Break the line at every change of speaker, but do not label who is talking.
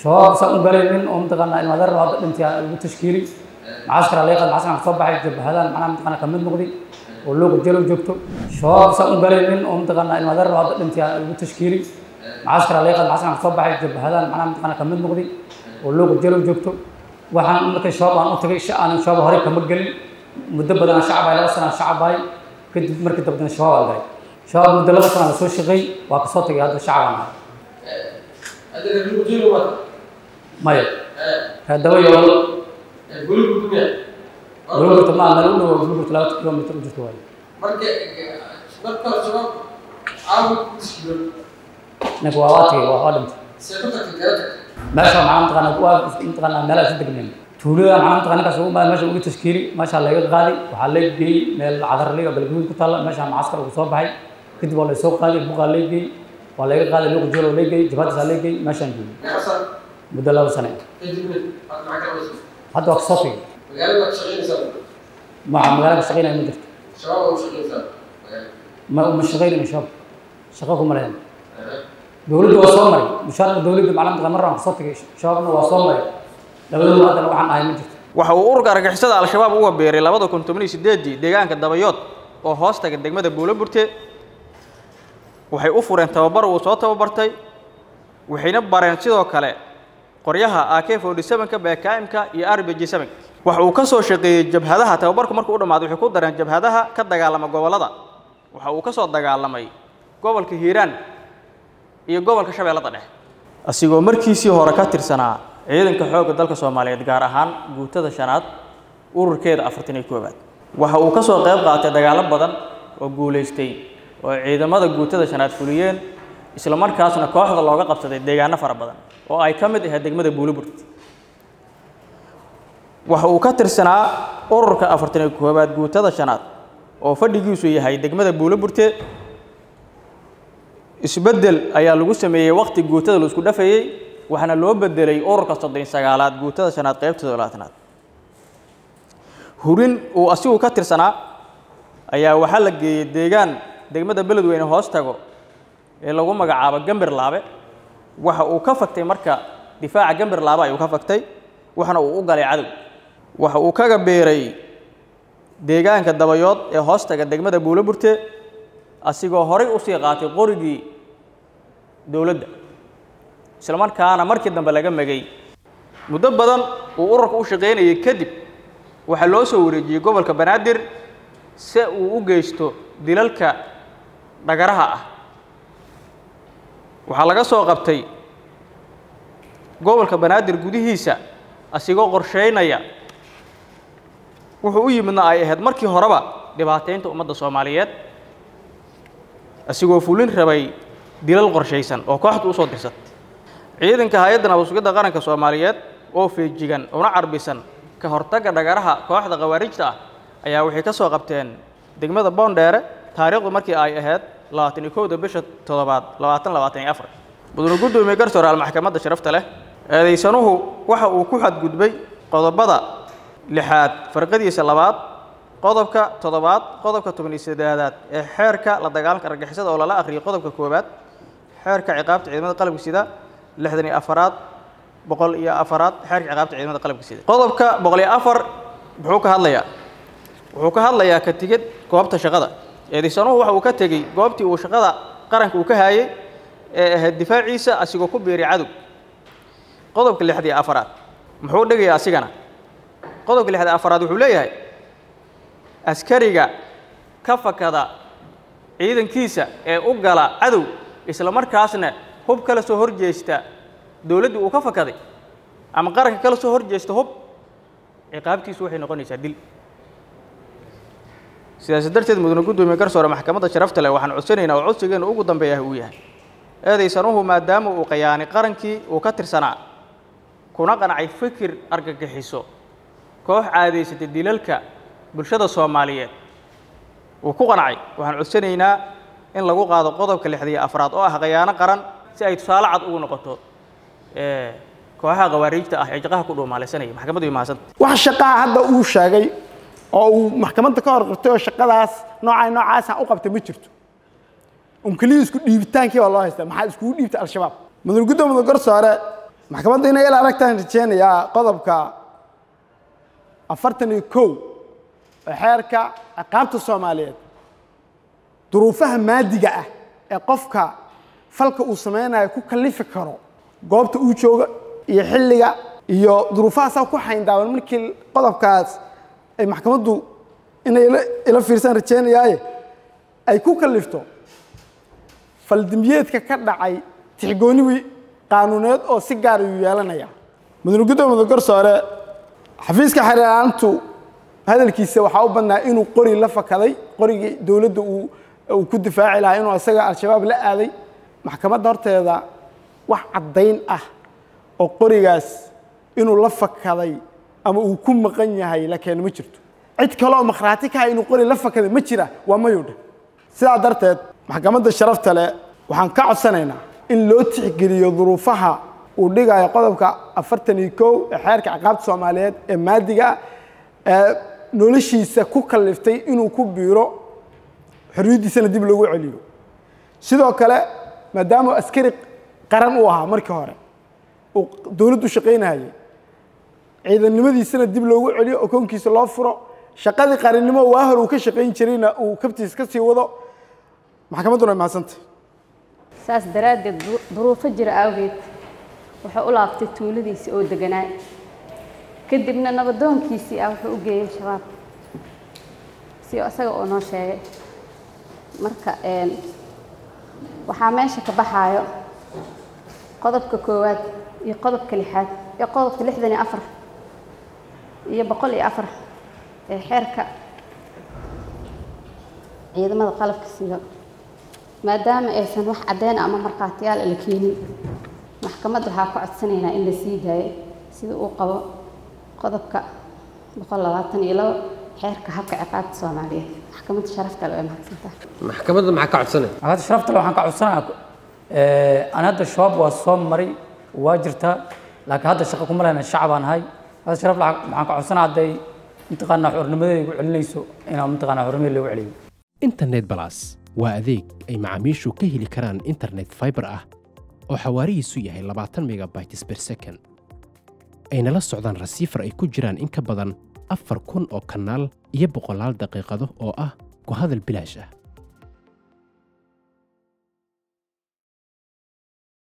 شباب سأقوم قليل من منطقة المدار وهذا الامتحان التشكيلي معسكر على يقظ معسكر صباح يجيب هذا معنا منطقة كمل مغري واللوق جلو جبته شباب سأقوم قليل من منطقة المدار وهذا الامتحان التشكيلي معسكر على يقظ معسكر صباح يجيب هذا معنا منطقة كمل مغري واللوق جلو جبته وحن مركز شباب أنا أتري أنا شباب هري كمل قليل مدبر أنا شعب على وسنا شعب هاي كنت مركز تبدأ شباب على شباب مدلل وسنا سوي شقي وقصتي هذا الشعب أنا
هذا اللوق جلو ما
مايا هذا هو يوم
قولوا
قولوا تمام نقول قولوا 3 كيلومتر جتوي
مركز شباب عاود تشكيل
نقواتي وهذا
سيكونك الجراتك
ماشى معاهم تغنى قوة تغنى ملا صدق منهم تولي معاهم تغنى كسبوا ما ماشى وقت تشكيلي ما شاء الله يغادي وحليت بي من العذر لي وبالجود كتلا ماشى معسكر وصوب هاي كنت والله سوق هذه بقى لي بي والله يغادي لوق جلو لي بي جبهة سالي بي ماشى نجيب بدل سنة حتى أقصتي
مجالك شغالين سوا
مع مجالك شغالين أي مدرت
شباب أو شغالين سوا
ما مش شغالين مش شاب شغالكم مريم دولة وصومري مشان دولة معلم تغمر عن صوتك شبابنا وصومري لو هذا الواحد أي مدرت
waxa uu ururka argagixisada al-shabaab uga beeray 2018 deegaanka dabayood oo hoostaga degmada Buulaburte waxay u fureen tababar uu soo tababartay waxayna bareen sidoo kale qoryaha AK47ka BKM-ka iyo RPG7 waxa uu ka soo shaqeeyay jabhadaha tababarku markuu u dhamaado wuxuu ku dareen jabhadaha ka dagaalama gobolada waxa uu ka soo dagaalamay gobolka Hiiraan iyo gobolka Shabeellada Dhexe asigoo markiisii hore ka tirsanaa ciidanka xoogga dalka Soomaaliyeed gaar ahaan guutada shanaad ururkeeda 41 waxa uu ka soo qayb qaatay dagaalo badan oo guuleystay oo ciidamada guutada shanaad fuliyeen isla markaasna kooxda looga qabsaday deegaano fara badan oo ay ka mid ah degmada Buulaburte waxa uu ka tirsanaa ururka 41 guutada shanaad oo fadhigiisu yahay degmada Buulaburte isbedel ayaa lagu sameeyay waqti guutada la isku dhafayay waxana loo bedelay ururka 39aad guutada shanaad qaybta 20aad hurin oo asigu ka tirsanaa ayaa waxa la geeyay deegaan degmada Beledweyne hoos tago ee lagu magacaabo Gambar Laabe waxa uu ka faktay marka difaaca Gambar Laabe ayuu ka faktay waxana uu u galay cadow waxa uu kaga beeray deegaanka dabayood ee hoos taga degmada Buulaburte asigoo horay u sii qaatay qorigii dawladda isla markaana markii dambe laga magay muddo badan uu ururka u shaqeynayay kadib waxa loo soo wareejiyay gobolka Banaadir si uu u geysto dilalka dhagaraha ah waxa laga soo qabtay gobolka Banaadir gudihiisa asigoo qorsheynaya wuxuu u yimidna ay ahayd markii horeba dhibaateynta ummadda Soomaaliyeed asigoo fulin rabay dilal qorsheysan oo kooxdu u soo dirsatay ciidanka hay'adda nabadgelyada qaranka Soomaaliyeed oo feejigan una carbisan ka hortagga dhagaraha kooxda qawaarijta ah ayaa waxay ka soo qabteen degmada Boondheere taariikhdu markii ay ahayd 21 bisha 7 2024 mudane gudoomiye garsooraal maxkamadda sharafta leh eedeysanuhu waxa uu ku xadgudbay qodobada 6aad farqadiisa 2aad qodobka 7aad qodobka 18aad ee xeerka la dagaalanka argagixisada oo la akhriyo qodobka 1aad xeerka ciqaabta ciidamada qalabka sida 64 104 xeerka ciqaabta ciidamada qalabka sida qodobka 104 wuxuu ka hadlayaa ka tigid goobta shaqada eedeysanuhu waxa uu ka tagay goobtii uu shaqada qaranka uu ka hayay ee ahayd difaaciisa asigoo ku beeray cadow qodobka 64 muxuu dhigayaa asigana qodobka 64 wuxuu leeyahay askariga ka fakada ciidankiisa ee u gala cadow isla markaasna hub kala soo horjeesta dawladdu uu ka fakaday ama qaranka kala soo horjeesta hub ciqaabtiisu waxay noqonaysaa dil sidaas darteed mudane gudoomiye garsoore maxkamadda sharafta leh waxaan codsanaynaa oo codsigeena ugu dambeeya uu yahay eedeysanuhu maadaama uu qayaani qarankii uu ka tirsanaa kuna qancay fikir argagixiso koox caadaysatay dilalka bulshada Soomaaliyeed uu ku qancay waxaan codsanaynaa in lagu qaado qodobka 64aad oo ah qayaano qaran si ay tusaale cad ugu noqoto kooxaha qawaarijta ah ee jaqaha ku dhoomaalesanaya maxkamaddu imaasad
wax shaqo hadda uu sheegay oo uu maxkamadda ka horqabtay oo shaqadaas noocaas u qabtay ma jirto kaliya isku dhiibitaankii waa loo haystaa maxaa isku dhiibtay al-shabaab mudane gudoomiye garsoore maxkamadda inay ila aragtaan rajeynayaa qodobka 41 ee xeerka ciqaabta Soomaaliyeed duruufaha maadiga ah ee qofka falka uu sameynayo ku kalifi karo goobta uu jooga iyo xilliga iyo duruufahaas ku xayndaaban markii qodobkaas ay maxkamaddu inay ila fiirsan rajeynayaa ay ku kalifto faldambiyeedka ka dhacay tixgooni qaanuuneed oo si gaar ah u yeelanaya mudane gudoomiye garsoore xafiiska xeeraantu hadalkiisa waxa uu badnaa inuu qori la fakaday qorigii dawladda uu ku difaaci lahaa inuu asaga al-shabaab la aaday maxkamadda horteeda wax caddayn ah oo qorigaas inuu la fakaday ama uu ku maqan yahay laakiin ma jirto cid kale oo makhraati ka ah inuu qori la fakaday ma jira waa mayuudha sidaa darteed maxkamadda sharafta leh waxaan ka codsanaynaa in loo tixgeliyo duruufaha uu dhigayo qodobka 41 ee xeerka ciqaabta Soomaaliyeed ee maadiga noloshiisa ku kaliftay inuu ku biiro xorriyadiisana dib loogu celiyo sidoo kale maadaama askari qaran uu ahaa markii hore oo dawladdu shaqeynayay ciidanimadiisana dib loogu celiyo oo koonkiisa loo furo shaqadii qarannimo waa hor uu ka shaqeyn jirayna uu kabtiis ka sii wado maxkamadduna maasanta
saas daraaddeed duruufo jira awgeed wuxuu u laabtay tuuladiisii oo deganaa kadibna nabadoonkiisii wuxuu u geeyay shabaab si asaga oo noo sheegay marka waxaa meesha ka baxaayo qodobka 1 iyo qodobka 6 iyo qodobka 64 iyo 104 ee xeerka ciidamada qalabka sida maadaama aysan wax caddeyn ama markhaatiyaal la keenin maxkamadda waxaa ku codsanaynaa in la sii daayo sida uu qabo qodobka 122 xeerka habka ciqaabta Soomaaliyeed maxkamadda sharafta leh mahadsantahay
maxkamadda maxaa ka codsanay
maxkamadda sharafta leh waxaan ka codsanayaa aan hadda shabaab waa soo maray waa jirtaa laakiin hadda shaqo kuma lehna shacab aan ahay hadda sharaf leh waxaan ka codsanayaa hadday intaqaana xornimadeeda igu celinayso inaan intaqaana xornimada loogu celiyo
internet plus waa adeeg ay macaamiishu ka heli karaan internet fiber ah oo xawaarihiisu yahay 20 megabytes per second ayna la socdaan rasiifar ay ku jiraan in ka badan 4,000 oo kanaal iyo 100 daqiiqado oo ah ku hadal bilaash ah